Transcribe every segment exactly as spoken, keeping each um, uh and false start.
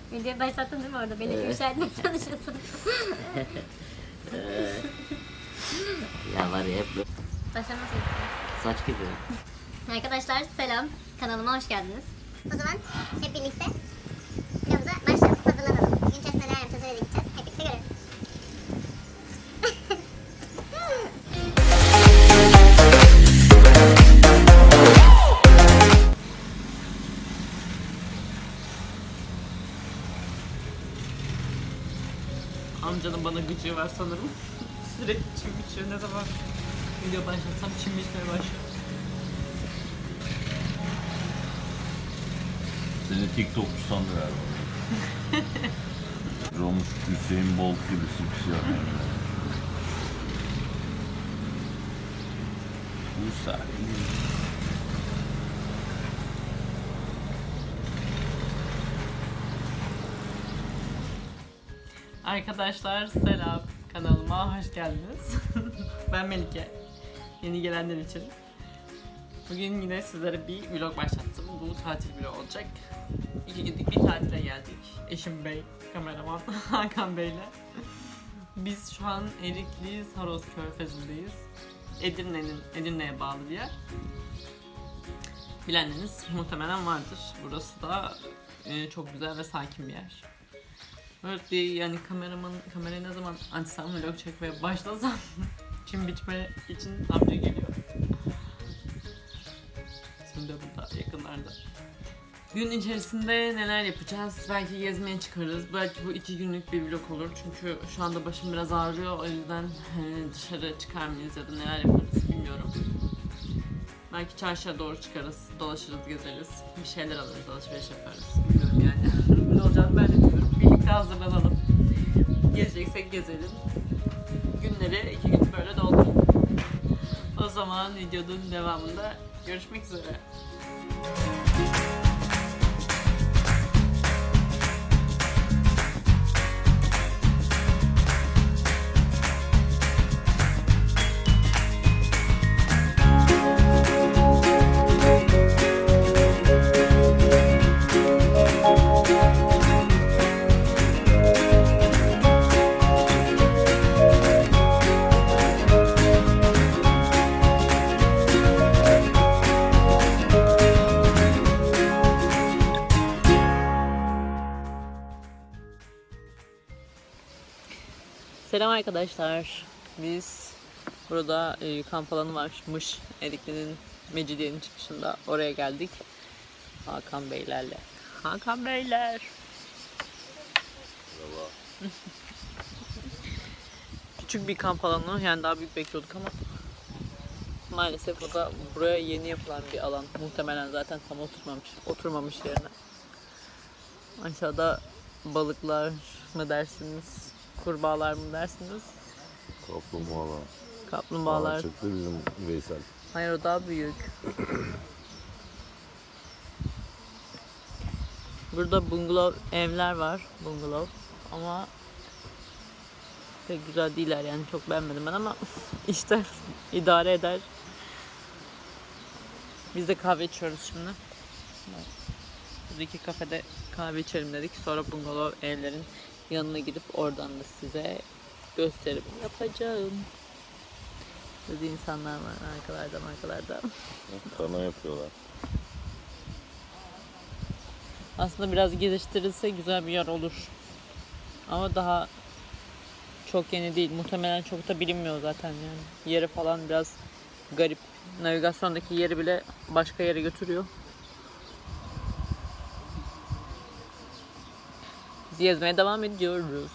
Videoyu başlattın değil mi orada? Beni evet. ifşa çalışıyorsun. Ya var ya hep Başlaması gerekiyor. saç gibi. Arkadaşlar selam. Kanalıma hoş geldiniz. O zaman hep birlikte videomuza başlayalım. Hazırlanalım. Gün içerisinde neler yapacağız, nereye gideceğiz. Hep birlikte görelim. Amcanın bana gıcığı var sanırım. Sürekli çim biçiyor. Ne zaman video başlatsam çim biçmeye başlıyor. Seni TikTokçu sandı galiba. Olmuş Hüseyin Bolt gibi simsiyah. Güzel. Arkadaşlar selam, kanalıma hoş geldiniz. Ben Melike, yeni gelenler için. Bugün yine sizlere bir vlog başlattım. Bu tatil vlogu olacak. İki günlük bir tatile geldik. Eşim Bey, kameraman Hakan Bey'le. Biz şu an Erikli Saros Körfezi'ndeyiz. Edirne'nin, Edirne'ye bağlı bir yer. Bilenleriniz muhtemelen vardır. Burası da e, çok güzel ve sakin bir yer. Evet değil yani kameraman kamerayı ne zaman açsam vlog çekmeye başlasam çim biçme için amca geliyor. Şimdi burada yakınlarda. Gün içerisinde neler yapacağız? Belki gezmeye çıkarız. Belki bu iki günlük bir vlog olur. Çünkü şu anda başım biraz ağrıyor. O yüzden he, dışarı çıkar mıyız ya da neler yaparız bilmiyorum. Belki çarşıya doğru çıkarız, dolaşırız, gezeriz. Bir şeyler alırız, alışveriş yaparız. Bilmiyorum yani. Ne olacağını ben de bilmiyorum. Birlikte hazırlanalım. Gezeceksek gezelim. Günleri iki gün böyle dolduralım. O zaman videonun devamında görüşmek üzere. Selam arkadaşlar. Biz burada e, kamp alanı varmış Erikli'nin Mecidiye'nin çıkışında, oraya geldik Hakan Beylerle. Hakan Beyler. Merhaba. Küçük bir kamp alanı, yani daha büyük bekliyorduk ama maalesef o da buraya yeni yapılan bir alan. Muhtemelen zaten tam oturmamış, oturmamış yerine. Aşağıda balıklar mı dersiniz? Kurbağalar mı dersiniz? Kaplumbağalar. Kaplumbağalar. Aa, çıktı bizim Veysel. Hayır, o daha büyük. Burada bungalov evler var. Bungalov. Ama pek güzel değiller yani, çok beğenmedim ben ama işte idare eder. Biz de kahve içiyoruz şimdi. Buradaki kafede kahve içelim dedik. Sonra bungalov evlerin yanına gidip oradan da size gösterim yapacağım. Burada insanlar var arkalarda arkalarda. Kana yapıyorlar. Aslında biraz geliştirilse güzel bir yer olur. Ama daha çok yeni değil. Muhtemelen çok da bilinmiyor zaten yani. Yeri falan biraz garip. Navigasyondaki yeri bile başka yere götürüyor. Biz gezmeye devam ediyoruz.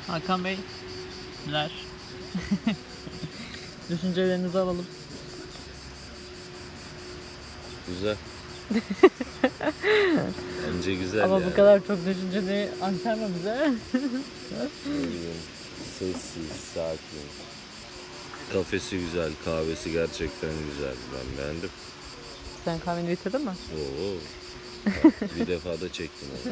Hakan Bey, neler? Düşüncelerinizi alalım. Güzel. Bence güzel Ama ya. bu kadar çok düşünceli aktarma bize. Sessiz, sakin. Kafesi güzel, kahvesi gerçekten güzel. Ben beğendim. Sen kahveni bitirdin mi? Oo. Bir defa da çektim onu.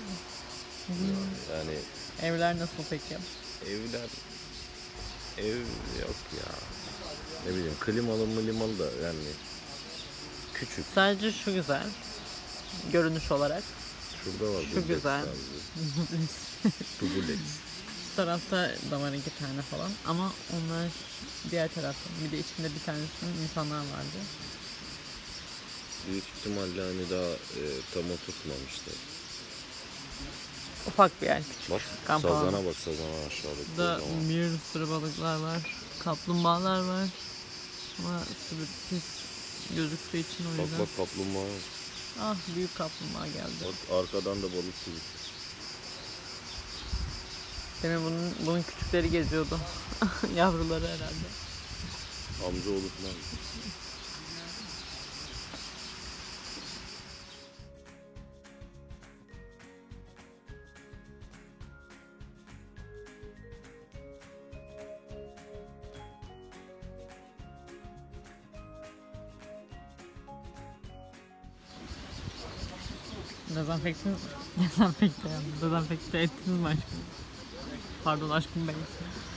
Yani Evler nasıl peki? evler ev yok ya. Ne bileyim klimalı mı limalı da yani küçük. Sadece şu güzel. Görünüş olarak. Şurada var. Şu dubleks güzel. tarzı. Dubleks. Şu tarafta da var iki tane falan ama onlar diğer tarafta. Bir de içinde bir tanesinin insanlar vardı. Büyük ihtimalle hani daha e, tam oturtmamışlar. Ufak bir yer. Bak Kamp sazana alanı. bak sazana aşağıdaki. Burada kocaman. bir sürü balıklar var. Kaplumbağalar var. Ama sürü pis gözüktüğü için o Bak yüzden. bak kaplumbağa. Ah büyük kaplumbağa geldi. Bak arkadan da balık sürüsü. Demin bunun, bunun küçükleri geziyordu. Yavruları herhalde. Amca olur falan. Dezenfekte, dezenfekte yani. Dezenfekte ettiniz mi aşkım? Pardon aşkım benim.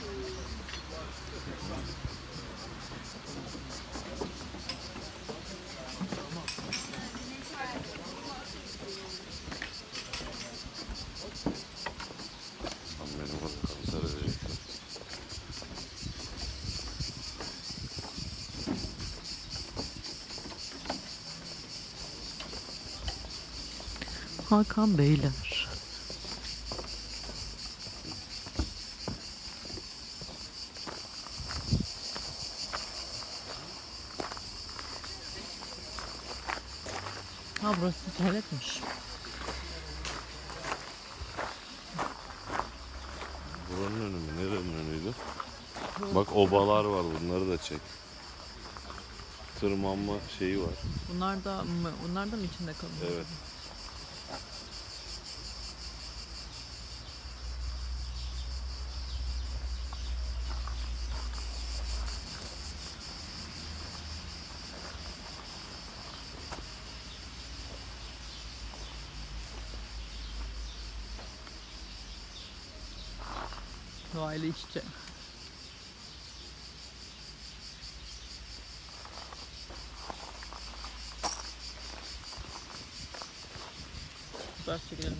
Benim bak kanser edecektim. Hakan Beyler. Ha burası tuvaletmiş. Buranın önü mü? Nerenin önüydü? Bak obalar var, bunları da çek. Tırmanma şeyi var. Bunlar da mı, bunlar da mı içinde kalıyor? Evet. Doğayla iç içe. Fotoğraf çekelim.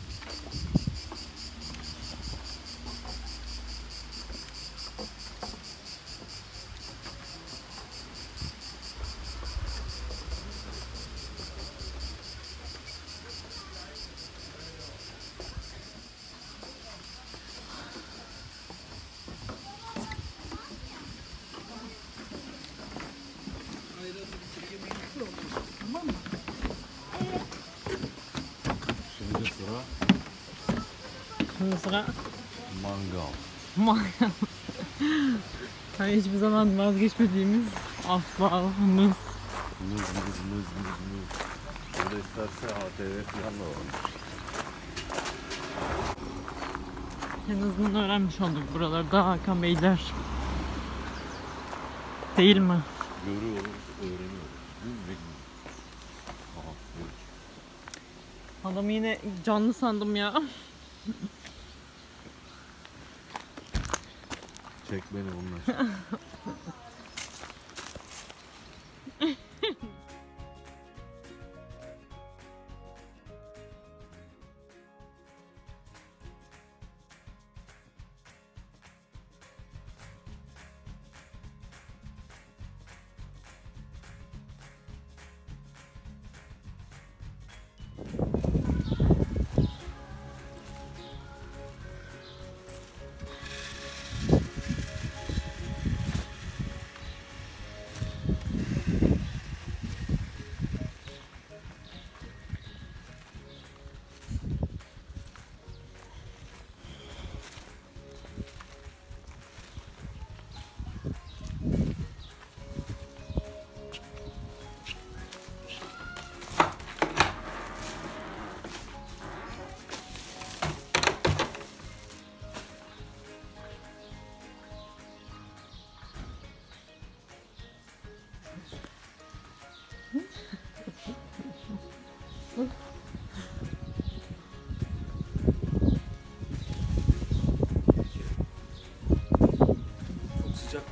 Şimdi sıra Şimdi sıra mangal. mangal. Hani hiçbir zaman vazgeçmediğimiz asfalımız. Muz muz muz muz muz. Burada isterse A T V falan da var. En azından öğrenmiş olduk buralarda Hakan Beyler. Değil mi? Görüyoruz, öğreniyoruz. Değil mi? Aha, evet. Adamı yine canlı sandım ya. Çek beni bununla.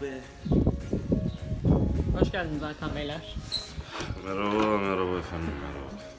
Hoş geldiniz Hakan Beyler. Merhaba, merhaba efendim, merhaba.